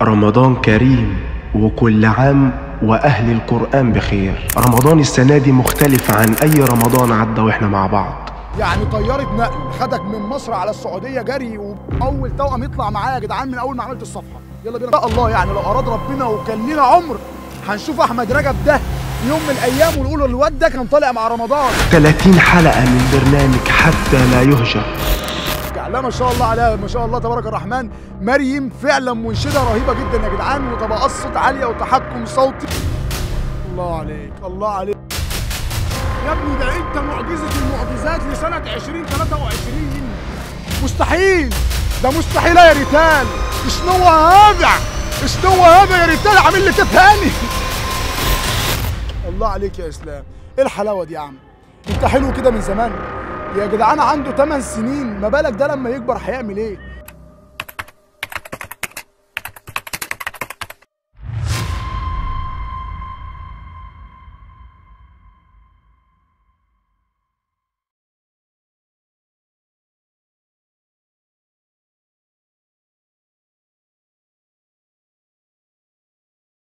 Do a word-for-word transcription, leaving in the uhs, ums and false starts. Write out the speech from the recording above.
رمضان كريم وكل عام وأهل القرآن بخير. رمضان السنة دي مختلف عن أي رمضان عدى وإحنا مع بعض. يعني طيارة نقل خدك من مصر على السعودية جري، وأول توأم يطلع معايا يا جدعان من أول ما عملت الصفحة. يلا بينا إن شاء الله، يعني لو أراد ربنا وكان لينا عمر هنشوف أحمد رجب ده يوم من الأيام ونقول الواد ده كان طالع مع رمضان. ثلاثين حلقة من برنامج حتى لا يهجر. لا ما شاء الله عليها، ما شاء الله تبارك الرحمن. مريم فعلا منشدة رهيبة جدا يا جدعان، وطبقات صوت عالية وتحكم صوتي. الله عليك الله عليك يا ابني، ده انت معجزة المعجزات لسنة عشرين تلاتة وعشرين. مستحيل، ده مستحيل يا ريتال. شنو هذا؟ شنو هذا يا ريتال؟ عامل لي تفاني. الله عليك يا اسلام، ايه الحلاوة دي يا عم؟ انت حلو كده من زمان يا جدعان. عنده تمن سنين، ما بالك ده لما يكبر هيعمل ايه؟